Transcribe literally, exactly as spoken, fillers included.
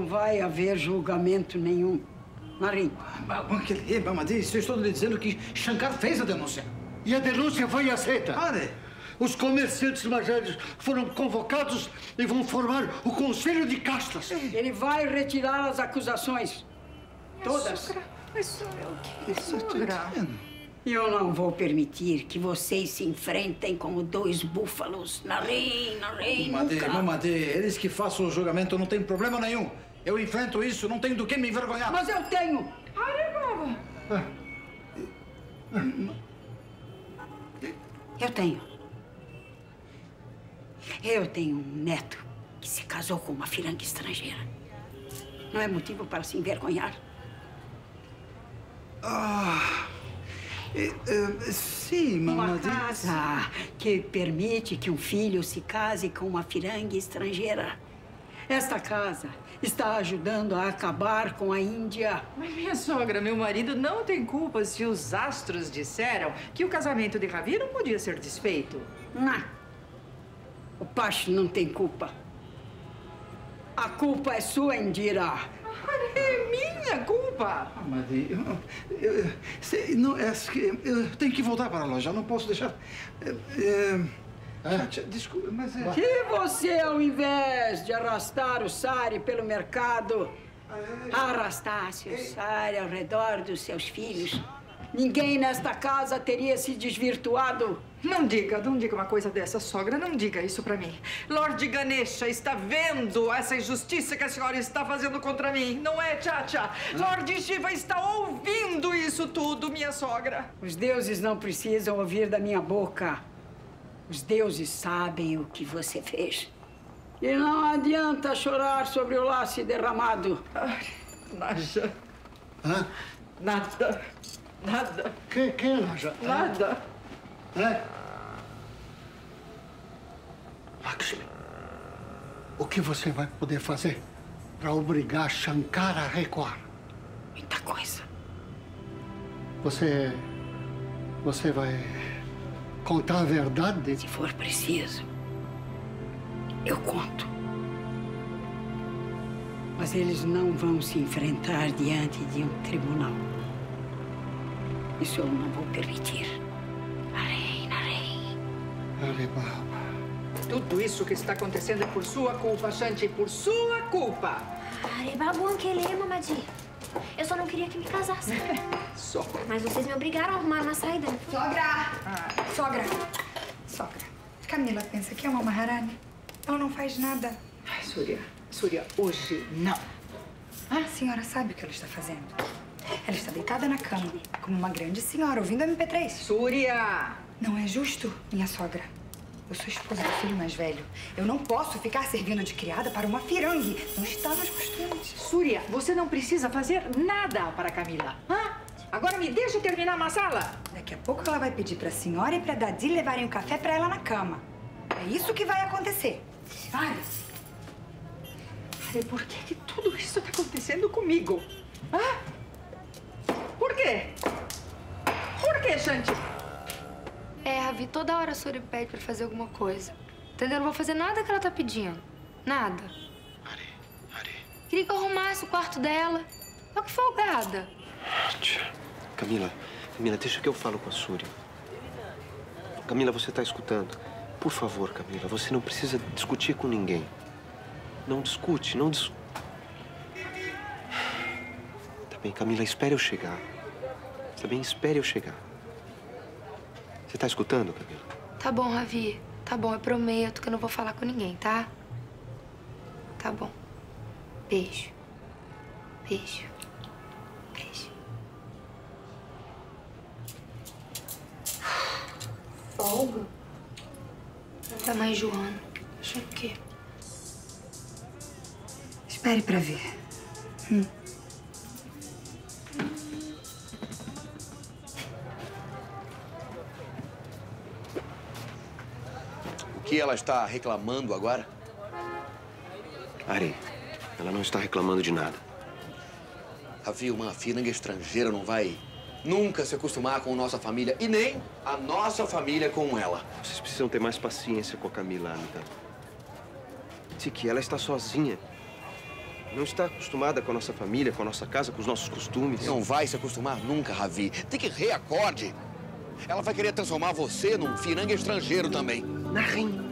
vai haver julgamento nenhum. Marim. Mamadi, eu estou lhe dizendo que Shankar fez a denúncia. E a denúncia foi aceita. Pare. Os comerciantes mais velhos foram convocados e vão formar o Conselho de Castas. Ele vai retirar as acusações. Todas. Sogra, mas sogra, o que é sogra? E eu não vou permitir que vocês se enfrentem como dois búfalos. Narém, narém, Mamadi, nunca. Mamadi, eles que façam o julgamento não tem problema nenhum. Eu enfrento isso, não tenho do que me envergonhar. Mas eu tenho. Ai, baba. Eu tenho. Eu tenho um neto que se casou com uma firanga estrangeira. Não é motivo para se envergonhar? Ah, é, é, sim, Mamadi. Uma casa que permite que um filho se case com uma firanga estrangeira. Esta casa está ajudando a acabar com a Índia. Mas, minha sogra, meu marido não tem culpa se os astros disseram que o casamento de Ravi não podia ser desfeito. Não. O Pacho não tem culpa. A culpa é sua, Indira. É minha culpa. Mamadi, eu, eu, eu, se- não, é que eu tenho que voltar para a loja, eu não posso deixar... É, é, é, desculpa, mas é... Se você, ao invés de arrastar o Sari pelo mercado, arrastasse o Sari ao redor dos seus filhos, ninguém nesta casa teria se desvirtuado. Não diga, não diga uma coisa dessa, sogra. Não diga isso pra mim. Lord Ganesha está vendo essa injustiça que a senhora está fazendo contra mim. Não é, Tchatcha? Lord Shiva está ouvindo isso tudo, minha sogra. Os deuses não precisam ouvir da minha boca. Os deuses sabem o que você fez. E não adianta chorar sobre o laço derramado. Ai, Naja. Hã? Nada. Nada. Quem, quem é Naja? Nada. É? Lakshmi, o que você vai poder fazer para obrigar Shankar a recuar? Muita coisa. Você... você vai contar a verdade? Se for preciso, eu conto. Mas eles não vão se enfrentar diante de um tribunal. Isso eu não vou permitir. Narei, narei. Hare Baba. Tudo isso que está acontecendo é por sua culpa, Shanti. Por sua culpa. Are babu anquele, Mamadi. Eu só não queria que me casasse. Só. Mas vocês me obrigaram a arrumar uma saída. Sogra! Ah. Sogra! Sogra, Camila pensa que é uma Maharani. Ela não faz nada. Ai, Surya. Surya, hoje não. A senhora sabe o que ela está fazendo. Ela está deitada na cama, como uma grande senhora, ouvindo M P três. Surya! Não é justo, minha sogra. Eu sou esposa do filho mais velho. Eu não posso ficar servindo de criada para uma firangue. Não está nos costumes. Surya, você não precisa fazer nada para Camila. Hã? Agora me deixa terminar a masala. Daqui a pouco ela vai pedir para a senhora e para a Dadi levarem o café para ela na cama. É isso que vai acontecer. Vai. Ai, por que, que tudo isso está acontecendo comigo? Hã? Por quê? Por quê, Shanti? É, Ravi, toda hora a Suri pede pra fazer alguma coisa. Entendeu? Eu não vou fazer nada que ela tá pedindo. Nada. Ari, Ari. Queria que eu arrumasse o quarto dela. Olha que folgada. Tia, Camila, Camila, deixa que eu falo com a Suri. Camila, você tá escutando? Por favor, Camila, você não precisa discutir com ninguém. Não discute, não dis... Tá bem, Camila, espere eu chegar. Tá bem, espere eu chegar. Você tá escutando, Camila? Tá bom, Ravi. Tá bom, eu prometo que eu não vou falar com ninguém, tá? Tá bom. Beijo. Beijo. Beijo. Folga? Tá mais enjoando. Achei o quê? Espere para ver. Hum. O que ela está reclamando agora? Ari, ela não está reclamando de nada. Ravi, uma firanga estrangeira não vai nunca se acostumar com nossa família e nem a nossa família com ela. Vocês precisam ter mais paciência com a Camila, Amita. Tiki, ela está sozinha. Não está acostumada com a nossa família, com a nossa casa, com os nossos costumes. Não vai se acostumar nunca, Ravi. Tem que reacorde. Ela vai querer transformar você num firanga estrangeiro também. Narim.